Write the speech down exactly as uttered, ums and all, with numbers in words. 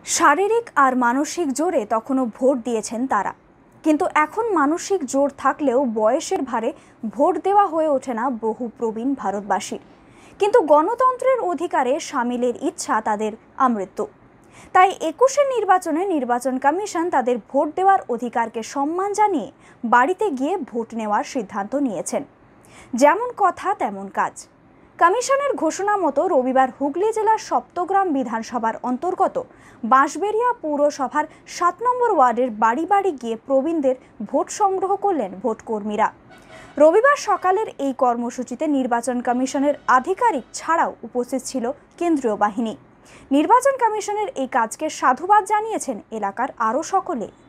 শারীরিক আর মানসিক জোরে তখনও ভোট দিয়েছেন তারা, কিন্তু এখন মানসিক জোর থাকলেও বয়সের ভারে ভোট দেওয়া হয়ে ওঠে না বহু প্রবীণ ভারতবাসীর। কিন্তু গণতন্ত্রের অধিকারে সামিলের ইচ্ছা তাদের আমৃত্যু। তাই একুশের নির্বাচনে নির্বাচন কমিশন তাদের ভোট দেওয়ার অধিকারকে সম্মান জানিয়ে বাড়িতে গিয়ে ভোট নেওয়ার সিদ্ধান্ত নিয়েছেন। যেমন কথা তেমন কাজ। কমিশনের ঘোষণা মতো রবিবার হুগলি জেলার সপ্তগ্রাম বিধানসভার অন্তর্গত বাঁশবেড়িয়া পৌরসভার সাত নম্বর ওয়ার্ডের বাড়ি বাড়ি গিয়ে প্রবীণদের ভোট সংগ্রহ করলেন ভোটকর্মীরা। রবিবার সকালের এই কর্মসূচিতে নির্বাচন কমিশনের আধিকারিক ছাড়াও উপস্থিত ছিল কেন্দ্রীয় বাহিনী। নির্বাচন কমিশনের এই কাজকে সাধুবাদ জানিয়েছেন এলাকার আরও সকলে।